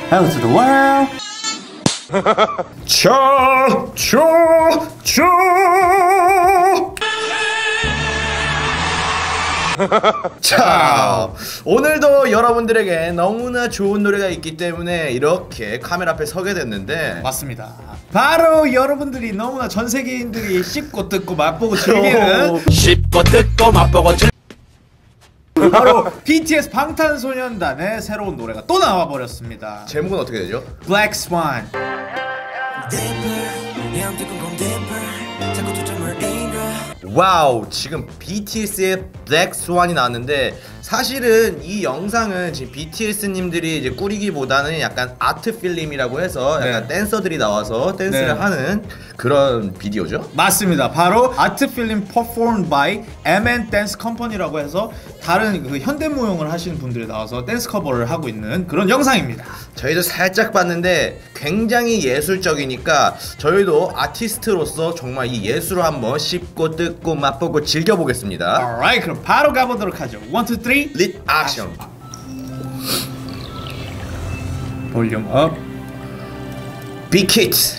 Hello to the world. 자, 오늘도 여러분들에게 너무나 좋은 노래가 있기 때문에 이렇게 카메라 앞에 서게 됐는데 맞습니다. 바로 여러분들이 너무나 전 세계인들이 씹고 뜯고 맛보고 즐기는 씹고 뜯고 맛보고 바로 BTS 방탄소년단의 새로운 노래가 또 나와버렸습니다. 제목은 어떻게 되죠? Black Swan. 와우, 지금 BTS의 Black Swan이 나왔는데 사실은 이 영상은 지금 BTS님들이 이제 꾸리기보다는 약간 아트 필름이라고 해서 약간 댄서들이 나와서 댄스를 하는 그런 비디오죠? 맞습니다. 바로 아트 필름 performed by M&M Dance Company라고 해서 다른 그 현대무용을 하시는 분들이 나와서 댄스 커버를 하고 있는 그런 영상입니다. 저희도 살짝 봤는데 굉장히 예술적이니까 저희도 아티스트로서 정말 이 예술을 한번 씹고 뜯고 맛보고 즐겨보겠습니다. Alright, 그럼 바로 가보도록 하죠. 1, 2, 3 릿 액션. 볼륨 업. 빅히트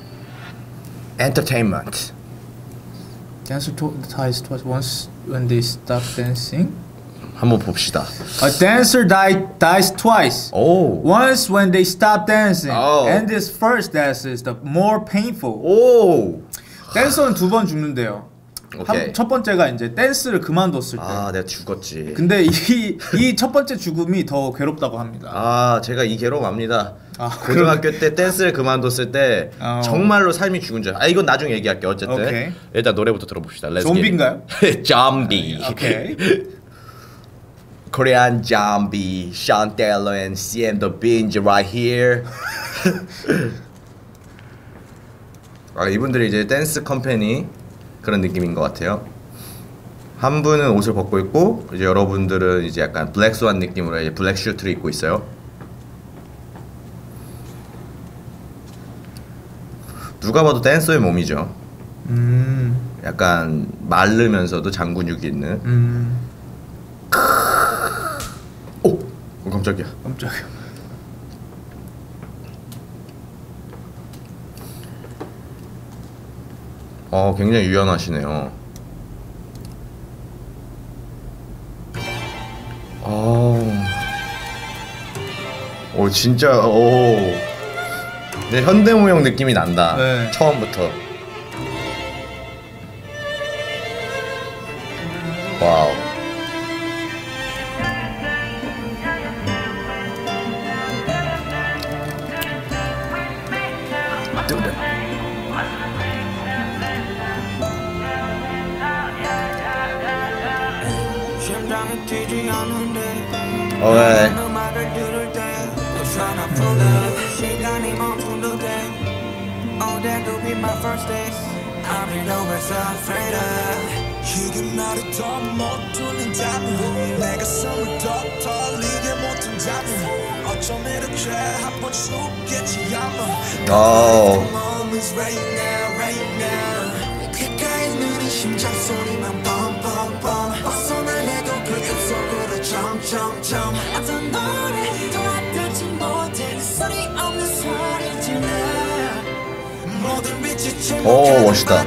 엔터테인먼트. Dancer dies twice. Once when they stop dancing. 한번 봅시다. A dancer dies twice. 오. Once when they stop dancing. Oh. And this first dance is the more painful. 오. 댄서는 두 번 죽는데요. 첫 번째가 이제 댄스를 그만뒀을 때. 아, 내가 죽었지. 근데 이 첫 번째 죽음이 더 괴롭다고 합니다. 아, 제가 이 괴로움 압니다. 고등학교 때 댄스를 그만뒀을 때 정말로 삶이 죽은 줄. 아, 이건 나중에 얘기할게. 어쨌든 오케이. 일단 노래부터 들어봅시다. 좀비인가요? 좀비. 오케이. Korean zombie, Sean Taylor and CM the Binge right here. 아, 이분들이 이제 댄스 컴퍼니 그런 느낌인 것 같아요. 한 분은 옷을 벗고 있고 이제 여러분들은 이제 약간 블랙 스완 느낌으로 이제 블랙 슈트를 입고 있어요. 누가 봐도 댄서의 몸이죠. 약간 마르면서도 장근육이 있는. 오! 깜짝이야. 깜짝이야. 굉장히 유연하시네요. 진짜 네, 현대무용 느낌이 난다. 네. 처음부터. 와우. 오, 멋있다.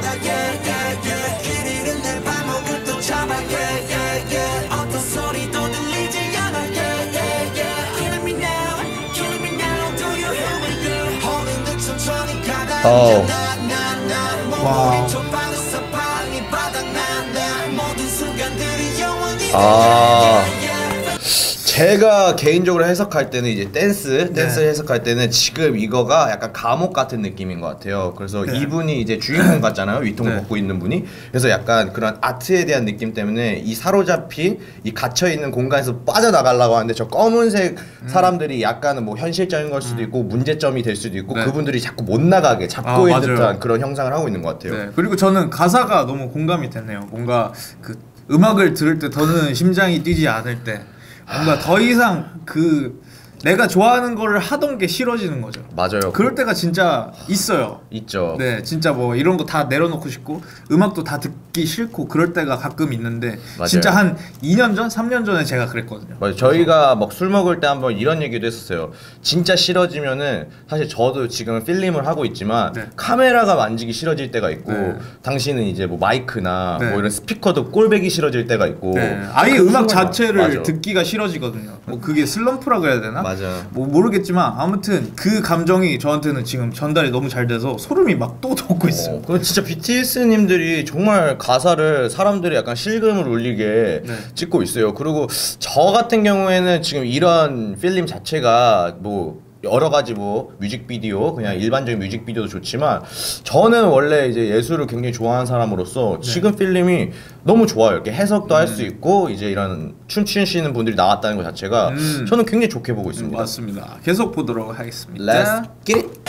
제가 개인적으로 해석할 때는 이제 댄스 해석할 때는 지금 이거가 약간 감옥 같은 느낌인 것 같아요. 그래서 이분이 이제 주인공 같잖아요. 위통을 벗고 있는 분이. 그래서 약간 그런 아트에 대한 느낌 때문에 이 사로잡힌 이 갇혀 있는 공간에서 빠져나가려고 하는데 저 검은색 사람들이 약간은 뭐 현실적인 걸 수도 있고 문제점이 될 수도 있고 그분들이 자꾸 못 나가게 잡고 있는 듯한 그런 형상을 하고 있는 것 같아요. 그리고 저는 가사가 너무 공감이 됐네요. 뭔가 그 음악을 들을 때 더는 심장이 뛰지 않을 때 뭔가 더 이상 그 내가 좋아하는 거를 하던 게 싫어지는 거죠. 맞아요. 그럴 때가 진짜 있어요. 있죠. 네, 진짜 뭐 이런 거 다 내려놓고 싶고 음악도 다 듣기 싫고 그럴 때가 가끔 있는데 맞아요. 진짜 한 2년 전, 3년 전에 제가 그랬거든요. 맞아요. 저희가 막 술 먹을 때 한번 이런 얘기도 했었어요. 진짜 싫어지면은 사실 저도 지금 필름을 하고 있지만 네. 카메라가 만지기 싫어질 때가 있고 네. 당신은 이제 뭐 마이크나 네. 뭐 이런 스피커도 꼴배기 싫어질 때가 있고 네, 아예 그 음악 순간- 자체를 맞아. 듣기가 싫어지거든요. 뭐 그게 슬럼프라고 해야 되나? 맞아. 뭐 모르겠지만 아무튼 그 감정이 저한테는 지금 전달이 너무 잘 돼서 소름이 막 또 돋고 있어요. 그럼 진짜 BTS님들이 정말 가사를 사람들이 약간 실금을 울리게 네. 찍고 있어요. 그리고 저 같은 경우에는 지금 이런 필름 자체가 뭐 여러 가지 뭐 뮤직비디오 그냥 일반적인 뮤직비디오도 좋지만 저는 원래 이제 예술을 굉장히 좋아하는 사람으로서 지금 필름이 너무 좋아요. 이렇게 해석도 할 수 있고 이제 이런 춤추시는 분들이 나왔다는 것 자체가 저는 굉장히 좋게 보고 있습니다. 맞습니다. 계속 보도록 하겠습니다. Let's get it.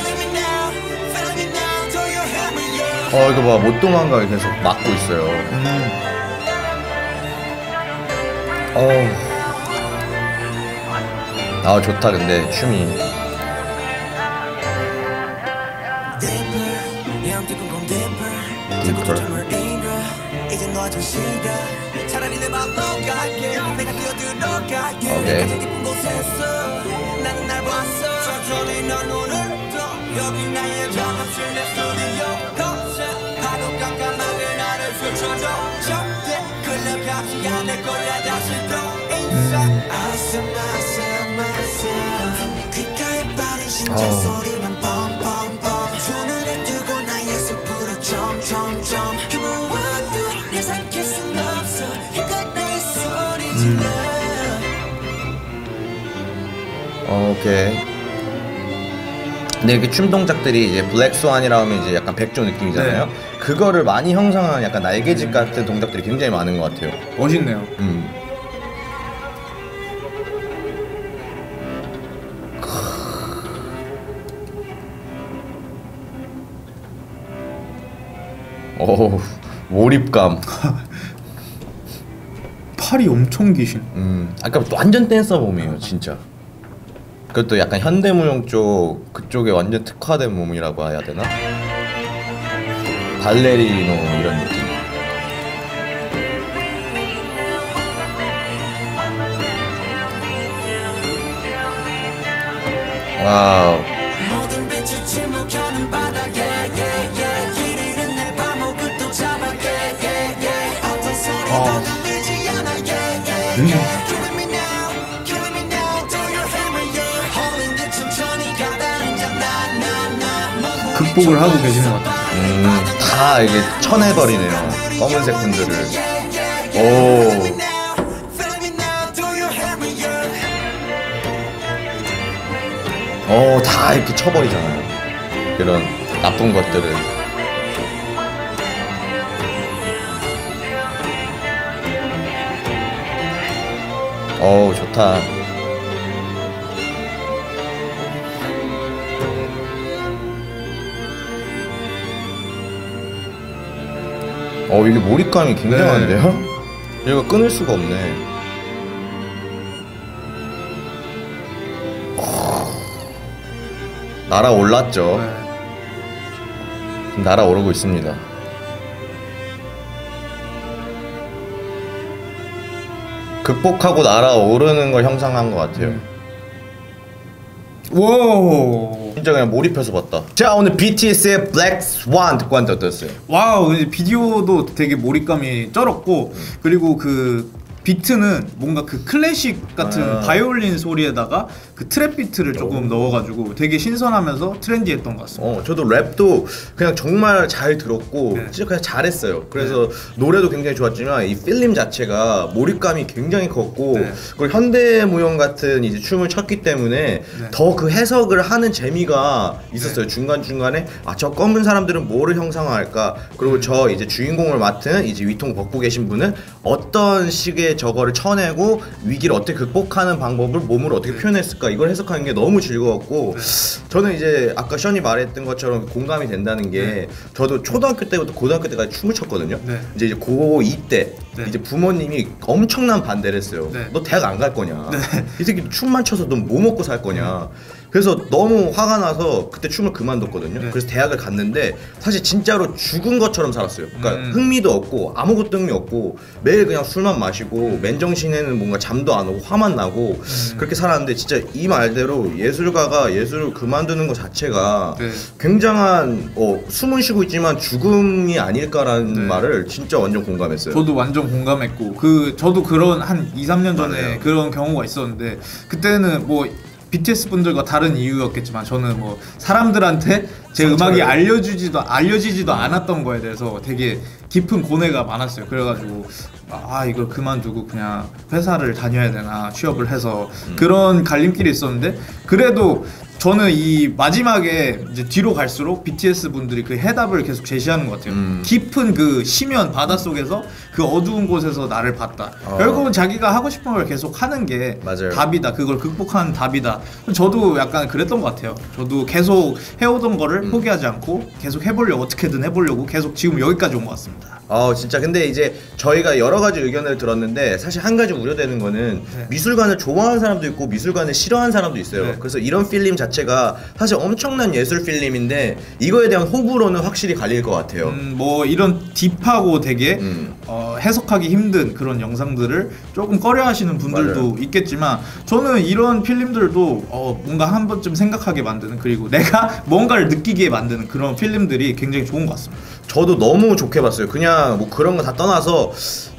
이거 봐, 못 도망가게 계속 막고 있어요. 아 좋다 근데 춤이. 오케이. 근데 이렇게 춤 동작들이 이제 블랙 스완이라 하면 이제 약간 백조 느낌이잖아요. 네. 그거를 많이 형상한 약간 날개짓 같은 동작들이 굉장히 많은 것 같아요. 멋있네요. 오, 몰입감. 팔이 엄청 기신. 아까 완전 댄서 몸이에요, 진짜. 그것도 약간 현대무용 쪽 그쪽에 완전 특화된 몸이라고 해야 되나? 발레리노 이런 느낌. 와우. 극복을 하고 계시는 것 같아요. 다 이게 쳐내버리네요. 검은색 분들을. 오. 다 이렇게 쳐버리잖아요. 이런 나쁜 것들을. 좋다. 이게 몰입감이 굉장한데요? 이거 끊을 수가 없네. 날아올랐죠. 날아오르고 있습니다. 극복하고 날아오르는 걸 형상한 것 같아요. 오. 진짜 그냥 몰입해서 봤다. 자, 오늘 BTS의 Black Swan 듣고 왔는데 어땠어요? 와우, 비디오도 되게 몰입감이 쩔었고 그리고 그 비트는 뭔가 그 클래식 같은 바이올린 소리에다가 그 트랩 비트를 조금 넣어가지고 되게 신선하면서 트렌디했던 것 같습니다. 저도 랩도 그냥 정말 잘 들었고 네. 진짜 그냥 잘했어요. 그래서 노래도 굉장히 좋았지만 이 필름 자체가 몰입감이 굉장히 컸고 네. 그리고 현대무용 같은 이제 춤을 췄기 때문에 더 그 해석을 하는 재미가 있었어요. 중간중간에 저 검은 사람들은 뭐를 형상화할까, 그리고 저 이제 주인공을 맡은 이제 위통 벗고 계신 분은 어떤 식의 저거를 쳐내고 위기를 어떻게 극복하는 방법을 몸으로 어떻게 표현했을까, 이걸 해석하는 게 너무 즐거웠고 저는 이제 아까 션이 말했던 것처럼 공감이 된다는 게 저도 초등학교 때부터 고등학교 때까지 춤을 췄거든요. 이제 고2 때 네. 이제 부모님이 엄청난 반대를 했어요. 네. 너 대학 안 갈 거냐? 네. 이 새끼 춤만 춰서 넌 뭐 먹고 살 거냐? 그래서 너무 화가 나서 그때 춤을 그만뒀거든요. 네. 그래서 대학을 갔는데 사실 진짜로 죽은 것처럼 살았어요. 그러니까 흥미도 없고 아무것도 흥미 없고 매일 그냥 술만 마시고 맨정신에는 뭔가 잠도 안 오고 화만 나고 그렇게 살았는데 진짜 이 말대로 예술가가 예술을 그만두는 것 자체가 네. 굉장한 숨은 쉬고 있지만 죽음이 아닐까라는 네. 말을 진짜 완전 공감했어요. 저도 완전 공감했고 저도 그런 한 2, 3년 전에 맞아요. 그런 경우가 있었는데 그때는 뭐 BTS 분들과 다른 이유였겠지만 저는 뭐 사람들한테 제 음악이 알려지지도 않았던 거에 대해서 되게 깊은 고뇌가 많았어요. 그래가지고 이걸 그만두고 그냥 회사를 다녀야 되나 취업을 해서 그런 갈림길이 있었는데 그래도 저는 이 마지막에 이제 뒤로 갈수록 BTS 분들이 그 해답을 계속 제시하는 것 같아요. 깊은 그 심연 바닷속에서 그 어두운 곳에서 나를 봤다. 결국은 자기가 하고 싶은 걸 계속 하는 게 맞아요. 답이다. 그걸 극복하는 답이다. 저도 약간 그랬던 것 같아요. 저도 계속 해오던 거를 포기하지 않고 계속 해보려고 어떻게든 해보려고 계속 지금 여기까지 온 것 같습니다. 진짜 근데 이제 저희가 여러 가지 의견을 들었는데 사실 한 가지 우려되는 거는 네. 미술관을 좋아하는 사람도 있고 미술관을 싫어하는 사람도 있어요. 네. 그래서 이런 필름 자체가 사실 엄청난 예술 필름인데 이거에 대한 호불호는 확실히 갈릴 것 같아요. 뭐 이런 딥하고 되게 해석하기 힘든 그런 영상들을 조금 꺼려하시는 분들도 맞아요. 있겠지만 저는 이런 필름들도 뭔가 한 번쯤 생각하게 만드는 그리고 내가 뭔가를 느끼게 만드는 그런 필름들이 굉장히 좋은 것 같습니다. 저도 너무 좋게 봤어요. 그냥 뭐 그런 거 다 떠나서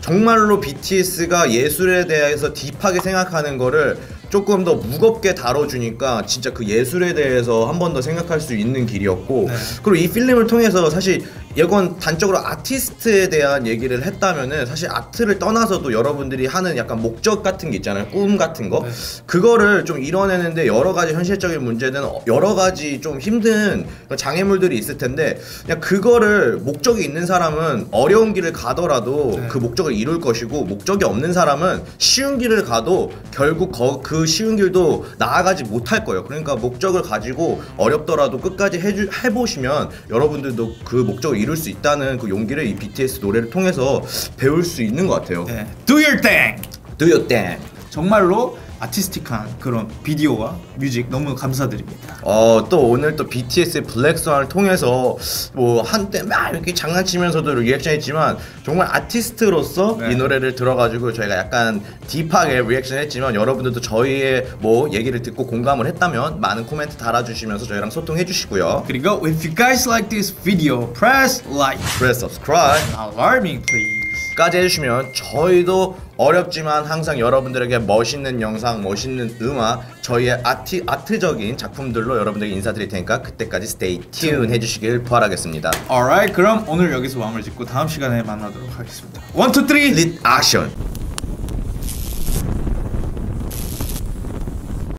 정말로 BTS가 예술에 대해서 딥하게 생각하는 거를 조금 더 무겁게 다뤄주니까 진짜 그 예술에 대해서 한 번 더 생각할 수 있는 길이었고 네. 그리고 이 필름을 통해서 사실 이건 단적으로 아티스트에 대한 얘기를 했다면은 사실 아트를 떠나서도 여러분들이 하는 약간 목적 같은 게 있잖아요. 꿈 같은 거. 네. 그거를 좀 이뤄내는데 여러 가지 현실적인 문제는 여러 가지 좀 힘든 장애물들이 있을 텐데 그냥 그거를 목적이 있는 사람은 어려운 길을 가더라도 네. 그 목적을 이룰 것이고 목적이 없는 사람은 쉬운 길을 가도 결국 그 쉬운 길도 나아가지 못할 거예요. 그러니까 목적을 가지고 어렵더라도 끝까지 해보시면 여러분들도 그 목적을 이룰 수 있다는 그 용기를 이 BTS 노래를 통해서 배울 수 있는 것 같아요. 네. Do your thing. Do your thing. 정말로 아티스틱한 그런 비디오와 뮤직 너무 감사드립니다. 또 오늘 또 BTS의 블랙스완을 통해서 뭐 한때 막 이렇게 장난치면서도 리액션했지만 정말 아티스트로서 네. 이 노래를 들어가지고 저희가 약간 딥하게 리액션했지만 여러분들도 저희의 뭐 얘기를 듣고 공감을 했다면 많은 코멘트 달아주시면서 저희랑 소통해주시고요. 그리고 if you guys like this video, press like, Press subscribe. alarming please. 까지 해주시면 저희도 어렵지만 항상 여러분들에게 멋있는 영상, 멋있는 음악, 저희의 아트적인 작품들로 여러분들에게 인사드릴 테니까 그때까지 stay tuned 해주시길 바라겠습니다. Alright, 그럼 오늘 여기서 마무리 짓고 다음 시간에 만나도록 하겠습니다. 1, 2, 3, 릿 액션.